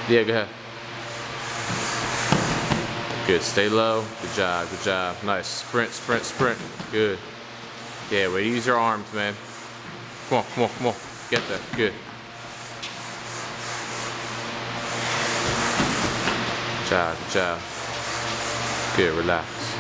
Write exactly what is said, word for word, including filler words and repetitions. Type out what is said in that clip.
Yeah, go ahead. Good, stay low. Good job, good job. Nice. Sprint, sprint, sprint. Good. Yeah, way to use your arms, man. Come on, come on, come on. Get that. Good. Good job, good job. Good, relax.